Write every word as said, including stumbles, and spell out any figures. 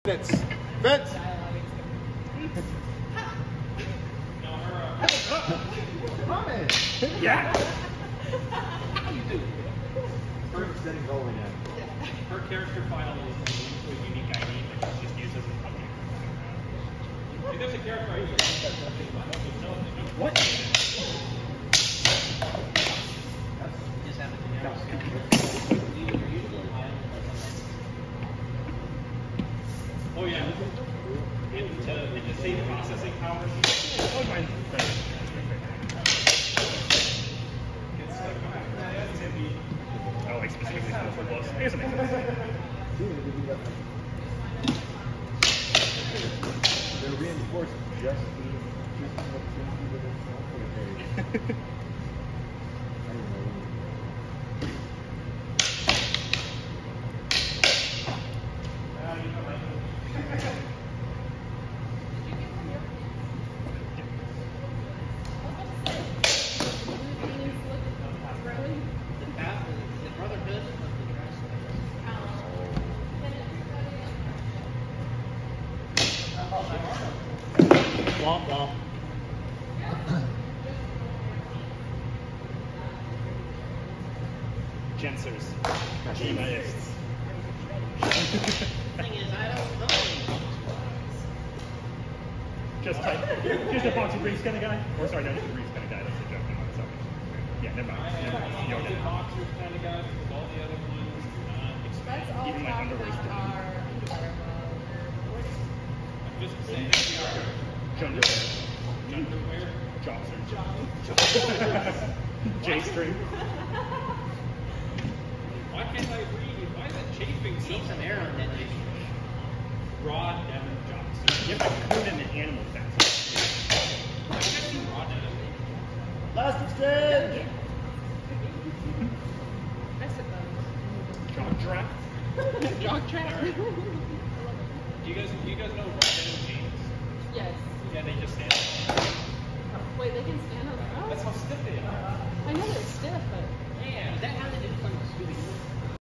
Vince. Vince. Yeah. How you do? First setting goal again. Her character file is a unique I D that she just uses as an object. If there's a character I D, what? Just have it now. Oh yeah. And to, and to save processing power. Oh, mine. Oh, like specifically for close. I guess it makes sense. They're reinforced just being just what seems to be the okay. I don't know. The path, the brotherhood of the Womp womp. Gensers. Genetists. thing is, I don't know. Just type. Just a Foxy Breeze kind of guy. Or sorry, not just a Breeze kind of guy. That's a joke. Never mind. Sorry. Yeah, never mind. Never mind. You don't get it. Boxers kind of guys with all the other ones. Uh, Let's all Even my talk underwear is about dirty. our underwear. I'm just saying. Junderwear. Underwear. Jobster. J-string. Why can't I read? Why is it chafing so Keep some air on that thing. Rod Devon Johnson. You have to coat in an animal fat. I've seen Rod Devon. Last exchange! I suppose. Jock draft. Dog trap. Do you guys, do you guys know Rod Devon James? Yes. Yeah, they just stand.